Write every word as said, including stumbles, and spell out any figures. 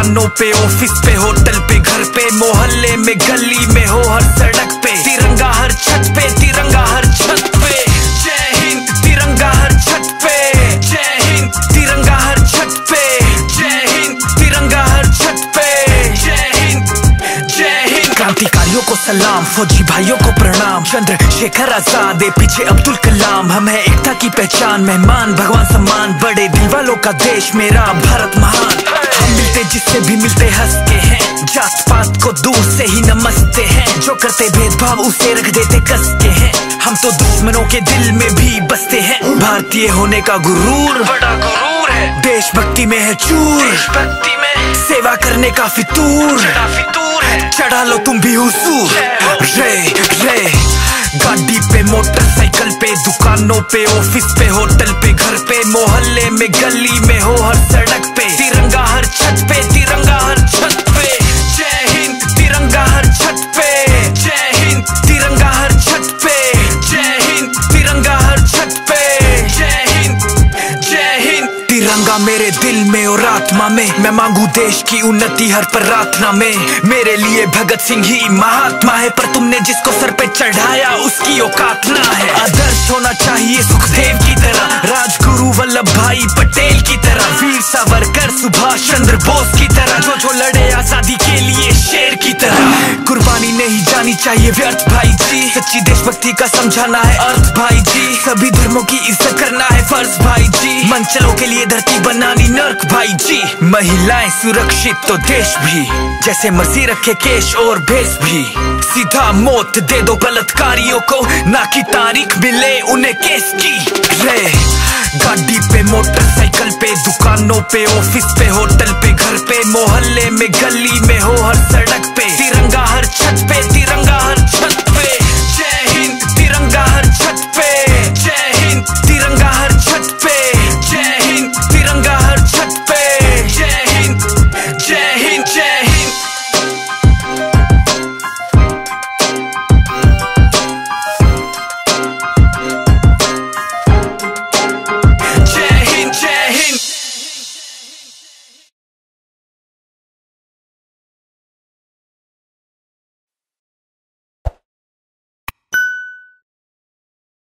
दुकानों पे, ऑफिस पे, होटल पे, घर पे, मोहल्ले में, गली में हो, हर सड़क पे तिरंगा, हर छत पे तिरंगा, हर छत पे जय हिंद तिरंगा, हर छत पे जय हिंद तिरंगा, हर छत पे जय हिंद तिरंगा, हर छत पे जय हिंद जय हिंद। क्रांतिकारियों को सलाम, फौजी भाइयों को प्रणाम, चंद्रशेखर आजाद, पीछे अब्दुल कलाम। हम है एकता की पहचान, मेहमान भगवान सम्मान, बड़े दिल वालों का देश मेरा भारत महान। हम मिलते जिससे भी मिलते हंसते हैं, जात पात को दूर से ही नमस्ते हैं, जो करते भेदभाव उसे रख देते कस के हैं। हम तो दुश्मनों के दिल में भी बसते हैं, भारतीय होने का गुरूर बड़ा गुरूर है, देशभक्ति में है चूर, देशभक्ति में सेवा करने का फितूर, फितूर है, चढ़ा लो तुम भी हुजूर। रे रे गाड़ी पे, मोटरसाइकिल पे, दुकानों पे, ऑफिस पे, होटल पे, घर पे, मोहल्ले में, गली में हो, हर सड़क पे तिरंगा, हर छत पे तिरंगा, हर छत पे जय हिंद तिरंगा, हर छत पे जय हिंद तिरंगा, हर छत पे जय हिंद तिरंगा, हर छत पे जय हिंद जय हिंद। तिरंगा मेरे दिल में और आत्मा में, मैं मांगू देश की उन्नति हर प्रार्थना में। मेरे लिए भगत सिंह ही महात्मा है, पर तुमने जिसको सर पे चढ़ाया उसकी औकात ना है। आदर्श होना चाहिए सुखदेव की तरह, राजगुरु वल्लभ भाई पटेल की तरह, वीर सावरकर सुभाष चंद्र बोस की तरह, जो जो लड़े आजादी के लिए शेर की तरह। कुर्बानी नहीं जानी चाहिए व्यर्थ भाई जी, सच्ची देशभक्ति का समझाना है अर्थ भाई जी, सभी धर्मों की इज्जत करना है फर्ज भाई जी, मंचलों के लिए धरती बनानी नर्क भाई जी। महिलाएं सुरक्षित तो देश भी, जैसे मर्जी रखे केश और भेष भी, सीधा मौत दे दो बलात्कारियों को, ना की तारीख मिले उन्हें केस की। रे गाड़ी पे, मोटरसाइकिल पे, दुकानों पे, ऑफिस पे, होटल पे, घर पे, मोहल्ले में, गली में हो, हर सड़क पे तिरंगा, हर छत पे तिरंगा, हर